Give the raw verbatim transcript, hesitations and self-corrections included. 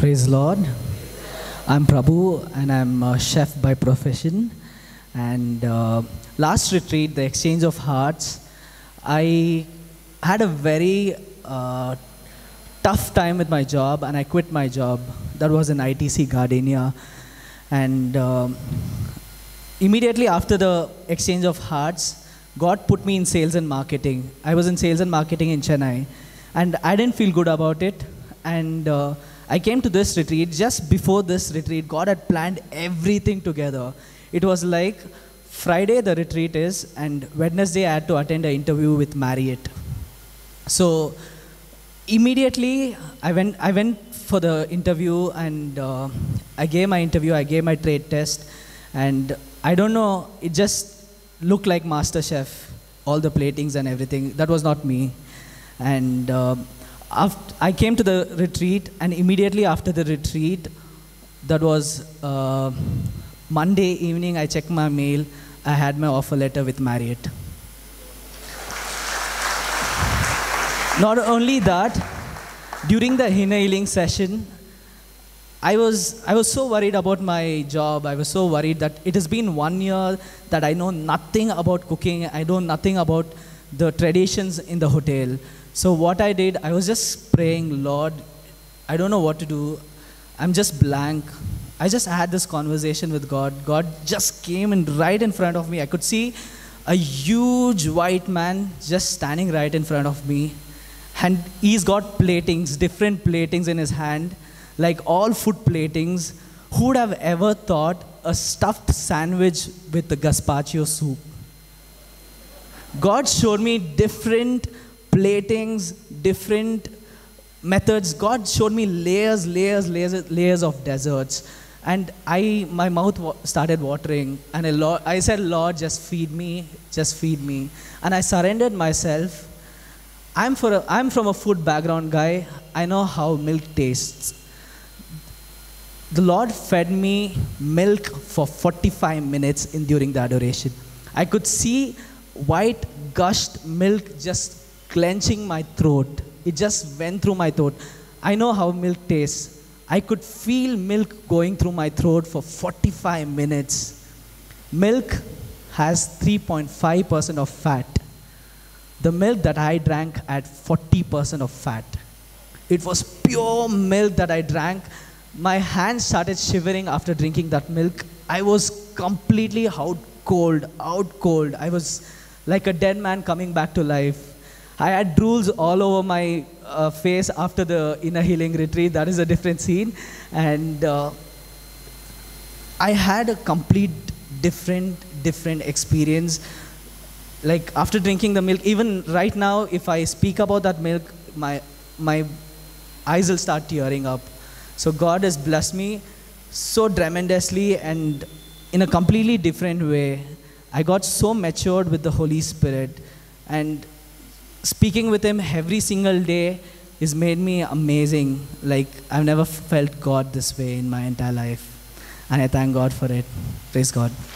Praise Lord. I'm Prabhu and I'm a chef by profession. And uh, last retreat, the exchange of hearts, I had a very uh, tough time with my job and I quit my job. That was in I T C Gardenia. And uh, immediately after the exchange of hearts, God put me in sales and marketing. I was in sales and marketing in Chennai. And I didn't feel good about it. And uh, I came to this retreat. Just before this retreat, God had planned everything together. It was like Friday the retreat is, and Wednesday I had to attend an interview with Marriott. So immediately I went, I went for the interview, and uh, I gave my interview, I gave my trade test, and I don't know, it just looked like MasterChef, all the platings and everything. That was not me. And uh, after I came to the retreat, and immediately after the retreat, that was uh, Monday evening, I checked my mail. I had my offer letter with Marriott. Not only that, during the inner healing session, I was, I was so worried about my job. I was so worried that it has been one year that I know nothing about cooking. I know nothing about the traditions in the hotel. So what I did, I was just praying, Lord, I don't know what to do. I'm just blank. I just had this conversation with God. God just came in right in front of me. I could see a huge white man just standing right in front of me. And he's got platings, different platings in his hand, like all food platings. Who would have ever thought a stuffed sandwich with the gazpacho soup? God showed me different platings, different methods. God showed me layers, layers, layers, layers of desserts. And I, my mouth wa started watering. And I, I said, Lord, just feed me, just feed me. And I surrendered myself. I'm, for a, I'm from a food background guy. I know how milk tastes. The Lord fed me milk for forty-five minutes in, during the adoration. I could see white gushed milk just clenching my throat. It just went through my throat. I know how milk tastes. I could feel milk going through my throat for forty-five minutes. Milk has three point five percent of fat. The milk that I drank had forty percent of fat. It was pure milk that I drank. My hands started shivering after drinking that milk. I was completely out cold, out cold. I was like a dead man coming back to life. I had drools all over my uh, face after the inner healing retreat. That is a different scene. And uh, I had a complete different, different experience. Like after drinking the milk, even right now, if I speak about that milk, my, my eyes will start tearing up. So God has blessed me so tremendously and in a completely different way. I got so matured with the Holy Spirit, and speaking with Him every single day has made me amazing. Like I've never felt God this way in my entire life. And I thank God for it. Praise God.